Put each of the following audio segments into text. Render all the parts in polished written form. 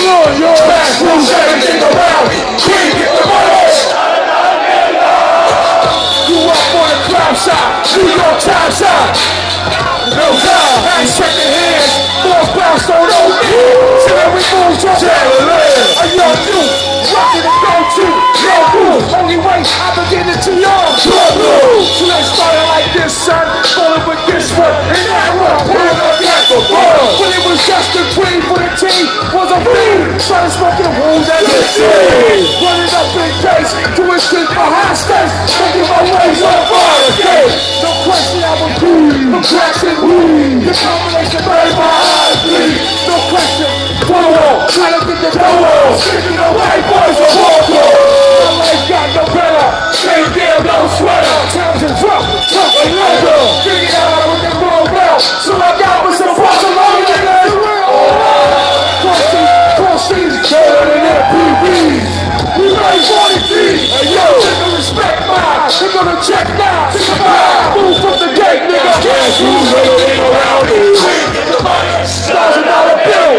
on, yo. Fast moves everything around me. Can't get the money. You up on the cloud side, New York Times side. No time, I ain't shaking hands. More bounce on OD. Till every move's on a young dude, rockin' the go-to. No move, only way I begin to young. So let's start it like this, son. Rolling with this one, and that one. Pulling up like a ball. When it was just a dream for the team, was a fiend. Started smoking the rules as a team. Running up in case to escape my high stakes. Making my ways on fire escape. No question I will breathe. No question, weed. The combination made my eyes bleed. No question. Trying to get the dough on. Speaking of white boys are walking. My life got no better. Same damn no sweater. Times and drop, tough and leather. Figured out with the roll belt. So I got with some Barcelona niggas. Four seasons better than MPVs. We made 40 feet. Hey yo, nigga respect mine. They gonna check now. Move from the gate, nigga. Cash rules everything around me. Get the money. $1,000 bill.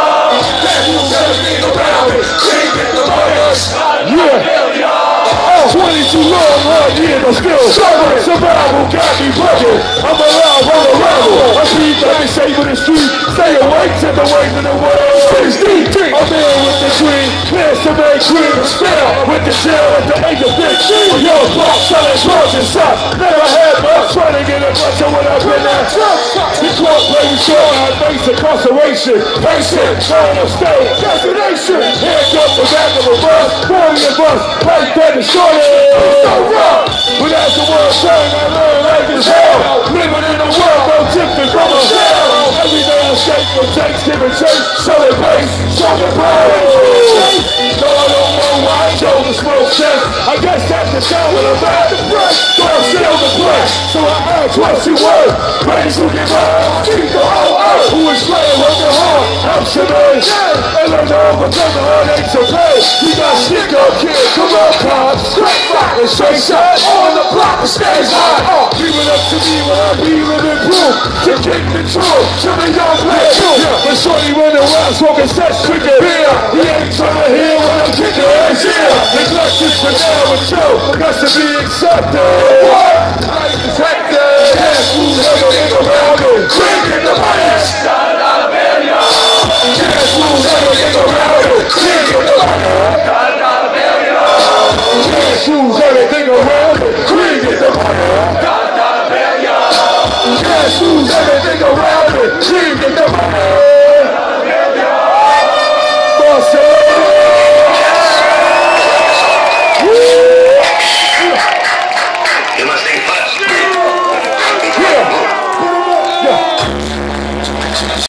Yeah. 22 long, hard years, but still survival got me bugging. I'm alive, I'm a rebel. I see that shape of the street. Stay awake to the waves of the world. 60, I'm in with the dream. Plans to make cream and spell. With the shell at the age of 15. Yo, block selling drugs and shots. Never had much. Trying to get a bunch of what I've been at. The court play we saw I face incarceration. Patient, trying to stay. Destination. Handcuff the back of a bus. 40 of us. Like that is short. So rough. But as the world turns, I learn life is hell. Living in a world no different from a shell. Every day I shake for takes, give and take. Selling bass, talking power. No, I don't know why I chose to smoke chest. I guess that's the time when I'm at the press. So I sell the flesh. So I ask what's your word. Praise who give up. Keep the whole earth. Who is playing working hard. Helps your man. And learn to overcome the heartaches of pain. We got stick up kids. Come on, cops. Straight rock and straight shot. On the block and stays high. Leave it up to me when I be living proof. To keep the truth. To the young black youth. But shorty running around smoking sex, drinking beer. He ain't trying to hear what I'm kicking his ear. Neglect is for now with you. Got to be accepted. What? I ain't detected. Yes, who's ever